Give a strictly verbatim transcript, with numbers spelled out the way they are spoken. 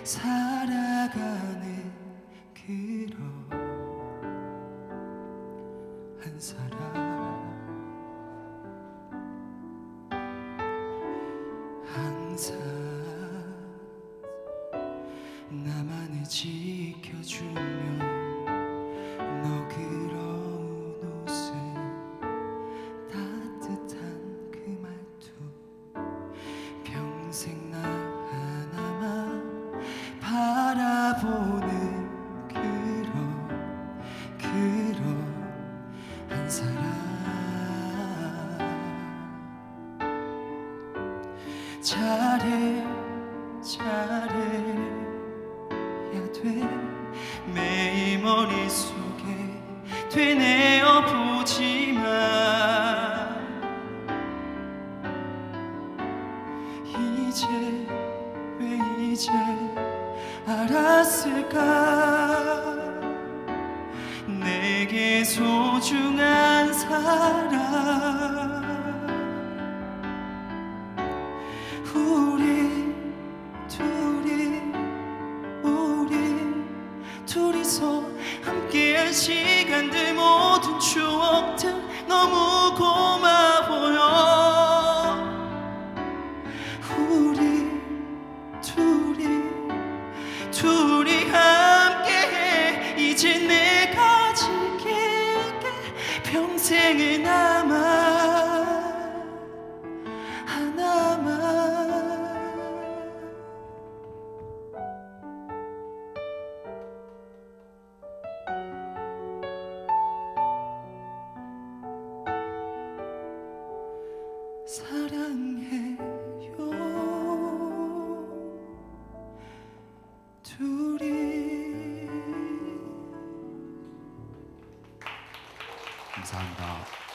살아가는 그런 한 사람, 항상 나만을 지켜주며 너그러운 웃음, 따뜻한 그 말투, 평생 나 하나만 바라보는 그런 그런 한 사람. 잘해 잘해야 돼. 매일 머릿속에 되뇌어 보지만 이제 왜 이제 알았을까. 내게 소중한 사람, 우리 둘이 우리 둘이서 함께한 시간들, 모든 추억들 너무 고마워요. 우리 둘이 둘이 함께해. 이제 내가 지킬게 평생을 남아 하나만. 사랑해요 둘이. 감사합니다.